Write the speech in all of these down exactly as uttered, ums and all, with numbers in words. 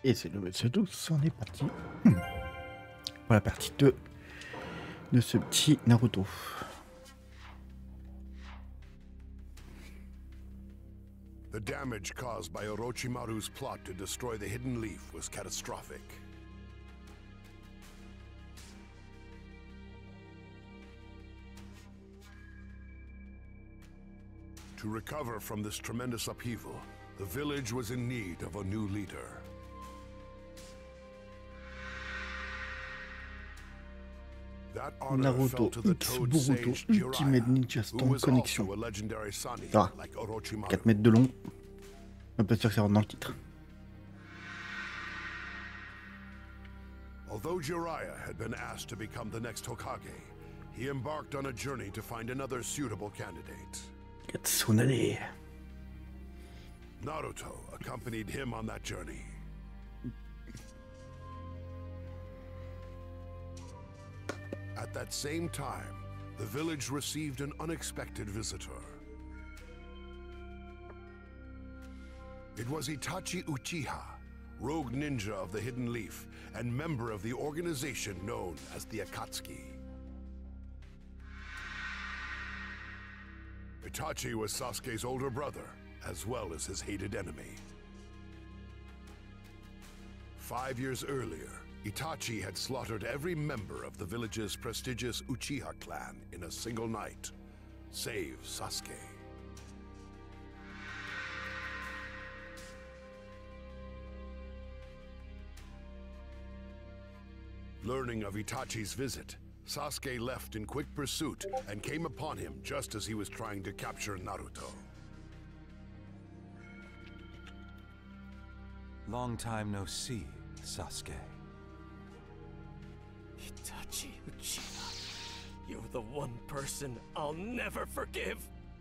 Et c'est le match douze, on est parti pour la partie deux de ce petit Naruto. The damage caused by Orochimaru's plot to destroy the Hidden Leaf was catastrophic. To recover from this tremendous upheaval, the village was in need of a new leader. That honor Naruto fell to the X Toad Boruto sage Ultimate Jiraiya, Ninja who Storm was Connection. also a legendary Sannin Ah, like Orochimaru. quatre mètres de long. On peut sûr que ça rentre dans le titre. Although Jiraiya had been asked to become the next Hokage, he embarked on a journey to find another suitable candidate. Tsunade. Naruto accompanied him on that journey. At that same time, the village received an unexpected visitor. It was Itachi Uchiha, rogue ninja of the Hidden Leaf and member of the organization known as the Akatsuki. Itachi was Sasuke's older brother, as well as his hated enemy. Five years earlier, Itachi had slaughtered every member of the village's prestigious Uchiha clan in a single night, save Sasuke. Learning of Itachi's visit, Sasuke left in quick pursuit and came upon him just as he was trying to capture Naruto. Long time no see, Sasuke. Itachi Uchiha, you're the one person I'll never forgive.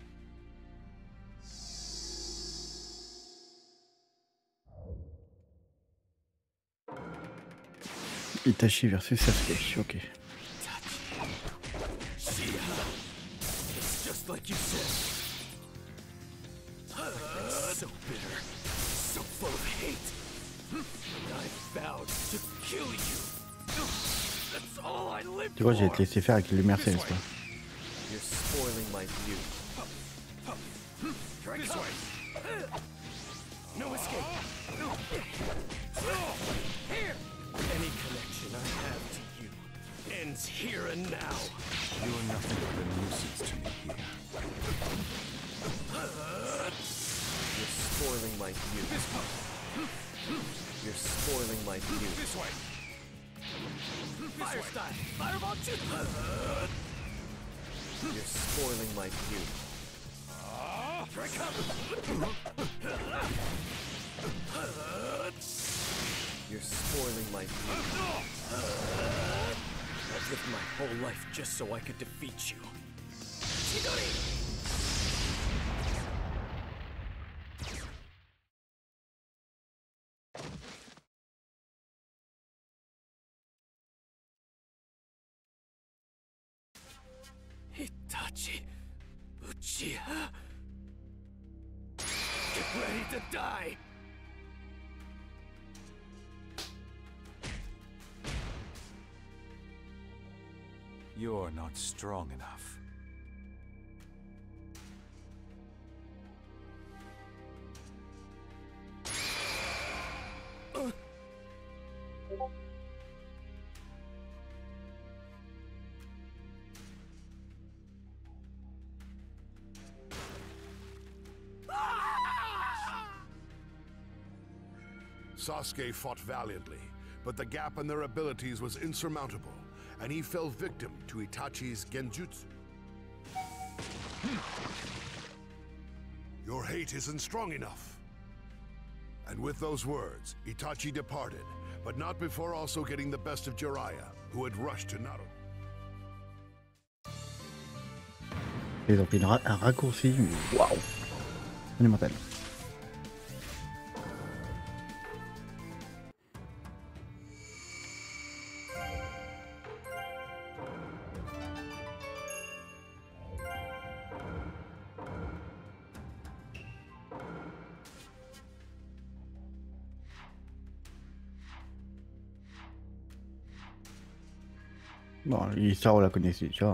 Itachi versus Sasuke, ok. It's just like you said. I've been so bitter, so full of hate. And I vowed to kill you. That's all I live Tu vois, j'ai for. te laissé faire avec les lumières célestes. You're spoiling my view. Here I come. No escape. Here. Any connection I have to you ends here and now. You are nothing but a nuisance to me here. You're spoiling my view. You're spoiling my view. This way. Fire style. Fireball shoot. You're spoiling my view. Here I come. You're spoiling my view. I've lived my whole life just so I could defeat you. Chidori! Itachi Uchiha. Get ready to die! You're not strong enough. Uh. Sasuke fought valiantly, but the gap in their abilities was insurmountable, and he fell victim to Itachi's genjutsu. Your hate isn't strong enough. And with those words, Itachi departed, but not before also getting the best of Jiraiya, who had rushed to Naruto. Ils ont pris un raccourci, waouh, monumental. Bon, l'histoire, on la connaissait déjà.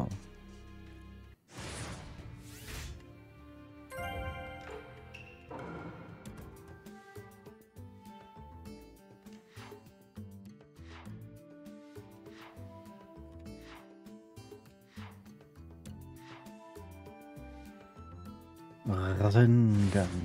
Rasengan.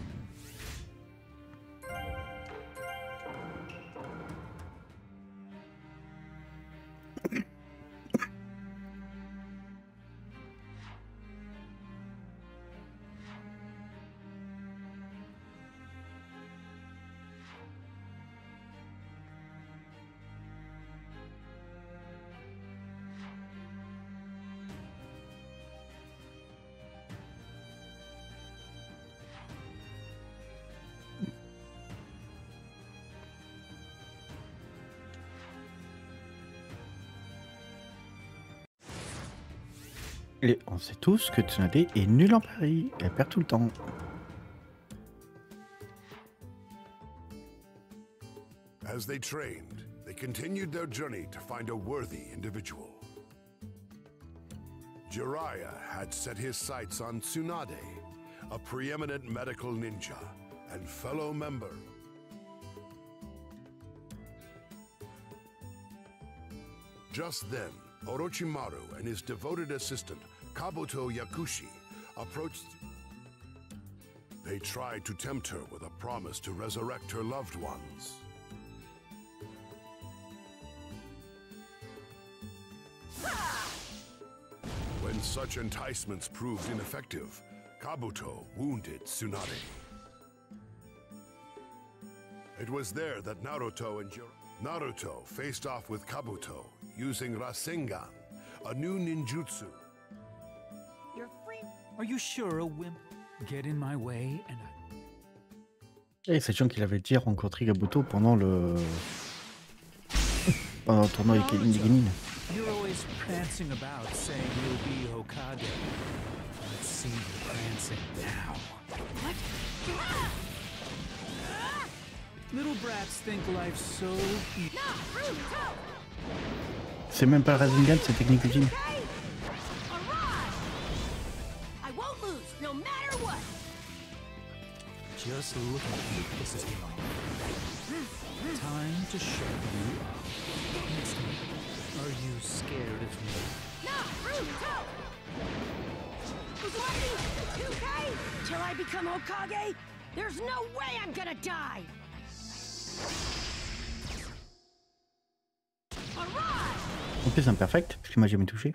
Et on sait tous que Tsunade est nulle en Paris. Elle perd tout le temps. As they trained, they continued their journey to find a worthy individual. Jiraiya had set his sights on Tsunade, a preeminent medical ninja and fellow member. Just then, Orochimaru and his devoted assistant, Kabuto Yakushi, approached. They tried to tempt her with a promise to resurrect her loved ones. When such enticements proved ineffective, Kabuto wounded Tsunade. It was there that Naruto and Jir Naruto faced off with Kabuto using Rasengan, a new ninjutsu. You're free. Are you sure a wimp get in my way and I... Et sachant qu'il avait déjà rencontré Kabuto pendant le pendant le tournoi avec Kenin Genin. You're always prancing about saying you'll be Hokage. Let's see you prancing now. What? Little brats think life's so easy. C'est même pas le Rasengan, c'est technique ultime. Just look at you, this is wrong. Time to show you up. Next time, are you scared of me? Naruto! two K? Till I become Hokage? There's no way I'm gonna die! En plus, imperfect, parce qu'il m'a jamais touché.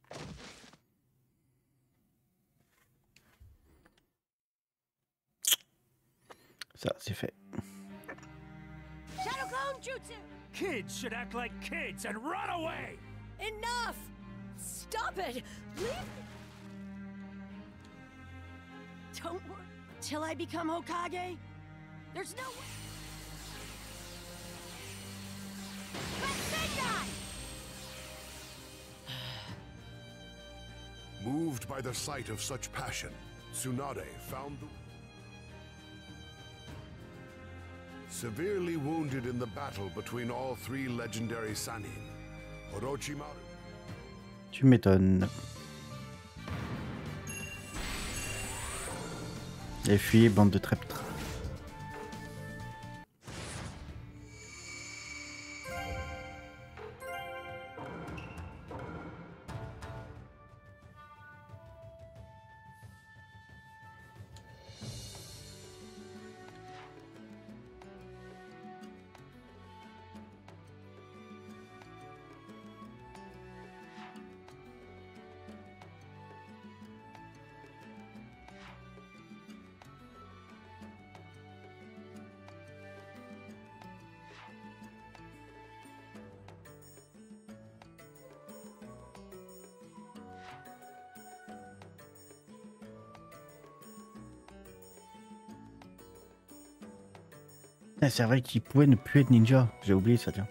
Ça, c'est fait. Shadow Clone Jutsu! Kids should act like kids and run away! Enough! Stop it! Leave me! Don't worry. Till I become Hokage? There's no way. Moved by the sight of such passion, Tsunade found the... Severely wounded in the battle between all three legendary Sannin, Orochimaru... Tu m'étonnes. Les filles, bande de traîtres. Ah, c'est vrai qu'il pouvait ne plus être ninja. J'ai oublié ça, tiens.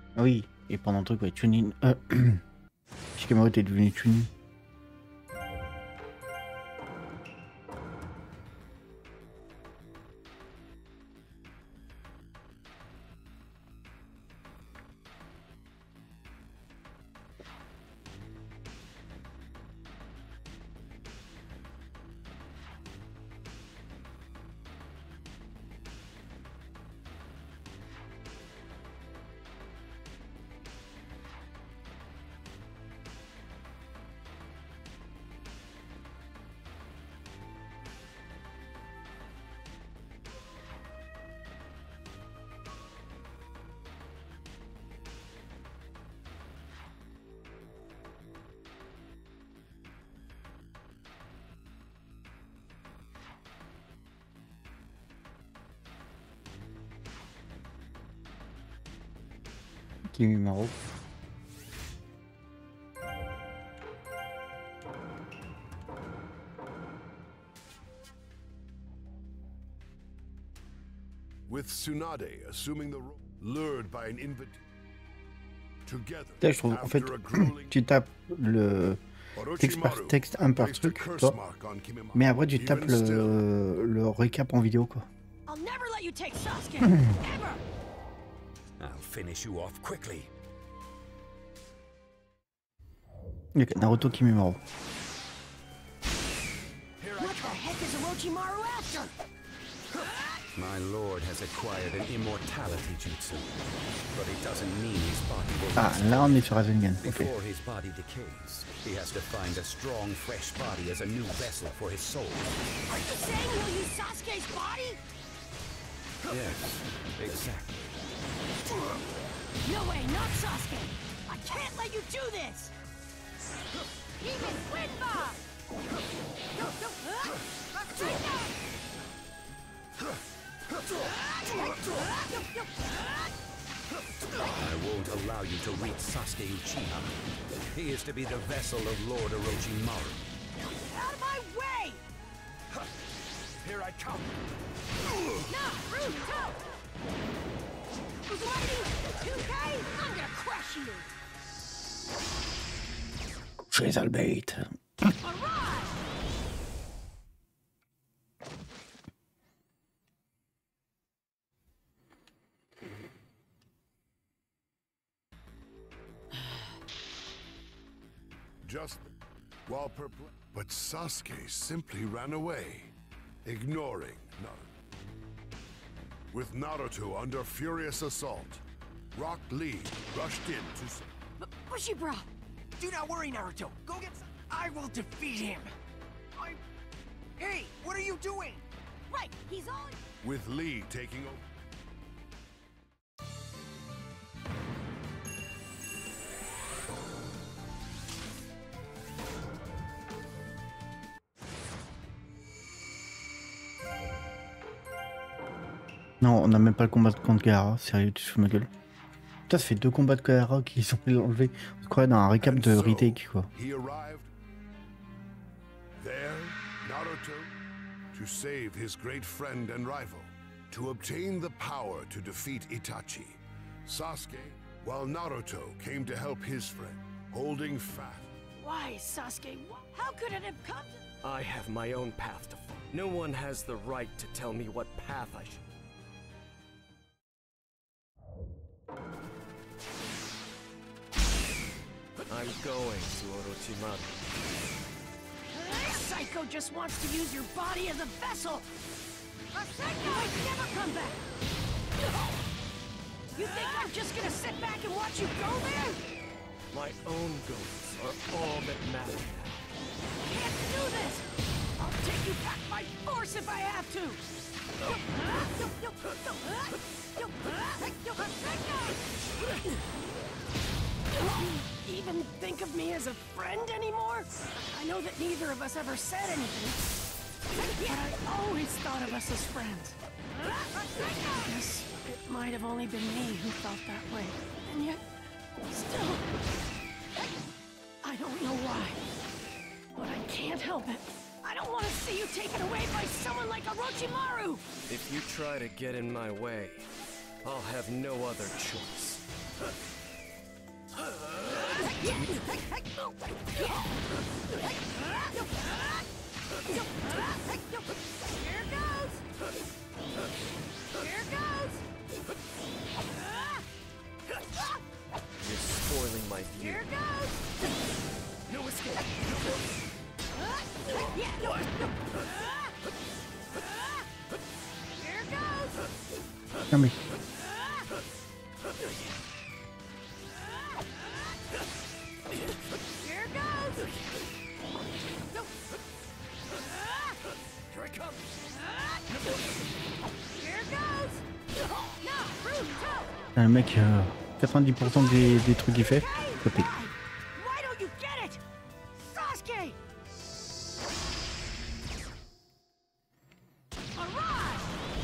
Oui, et pendant le truc, ouais, Chunin. Euh, Shikamaru était devenu Chunin. Kimimaro. With Tsunade assuming the role, lured by an invitation. Together, Là, je trouve, en fait, tu tapes le texte par texte, un par truc, toi, mais après tu tapes le, le récap en vidéo, quoi. I'll never let you take Sasuke, ever. I'll finish you off quickly. Ok, Naruto Kimimaro. What the heck is Orochimaru after? My lord has acquired an immortality jutsu, but it doesn't mean his body will Ah, là on est sur Rasengan, ok. Before his body decays, he has to find a strong, fresh body as a new vessel for his soul. Are you saying he'll use Sasuke's body? Yes, exactly. No way, not Sasuke! I can't let you do this! Even Winba! I won't allow you to reach Sasuke Uchiha. He is to be the vessel of Lord Orochimaru. Out of my way! Here I come. Naruto! Fighting two K? I'm gonna crush you! Chez Albeit. Alright! Just while perplexed, but Sasuke simply ran away, ignoring Naruto. With Naruto under furious assault, Rock Lee rushed in to save. B- Bushibra! Do not worry, Naruto. Go get some. I will defeat him. I... Hey, what are you doing? Right, he's on... With Lee taking over. Non, on n'a même pas le combat contre Gaara, sérieux, tu te fous de ma gueule. Putain, ça fait deux combats de Gaara qui sont enlevés. On se croirait dans un récap de So, retake, quoi. he arrived there, Naruto, to save his great friend and rival, to obtain the power to defeat Itachi. Sasuke, while Naruto came to help his friend, holding fast. Why, Sasuke? Wh- How could it have come to... I have my own path to follow. No one has the right to tell me what path I should. I'm going to Orochimaru. Psycho just wants to use your body as a vessel! Psycho might never come back! You think I'm just gonna sit back and watch you go there? My own goals are all that matter now. Can't do this! I'll take you back by force if I have to! Even think of me as a friend anymore? I know that neither of us ever said anything, but I always thought of us as friends. I guess it might have only been me who felt that way, and yet, still, I don't know why, but I can't help it. I don't want to see you taken away by someone like Orochimaru! If you try to get in my way, I'll have no other choice. You're spoiling my view. Here goes! No escape. Here goes! Non mais... Here goes! Here I come. Here goes! No, Ruto! Le mec, euh, quatre-vingt-dix pour cent des, des trucs qu'il fait, copie. Why don't you get it? Sasuke! Alright!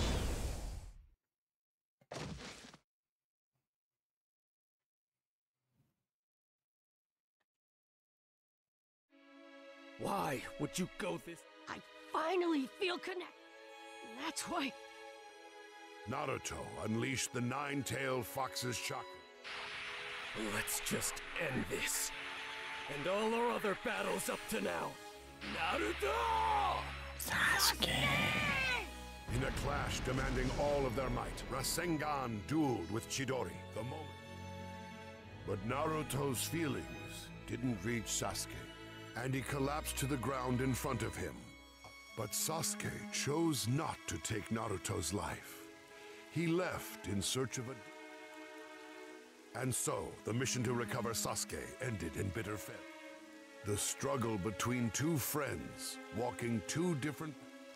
Why would you go this? I finally feel connected. That's why. Naruto unleashed the nine-tailed fox's chakra. Let's just end this. And all our other battles up to now. Naruto! In a clash demanding all of their might, Rasengan dueled with Chidori. The moment. But Naruto's feelings didn't reach Sasuke, and he collapsed to the ground in front of him. But Sasuke chose not to take Naruto's life. He left in search of a... And so, the mission to recover Sasuke ended in bitter failure. The struggle between two friends, walking two different...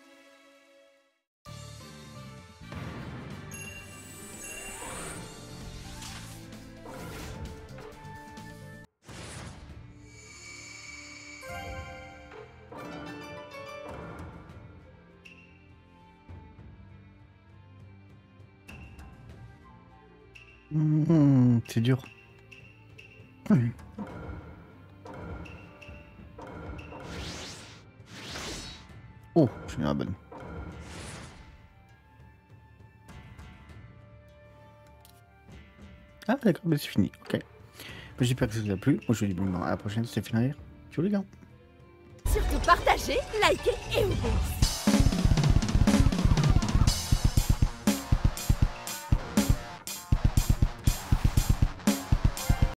Mmh, c'est dur. Mmh. Oh, je suis dans la bonne. Ah d'accord, mais c'est fini, ok. J'espère que ça vous a plu. Moi je vous dis bon, à la prochaine, c'est fini. Ciao les gars. Surtout partagez, likez et ouvrez.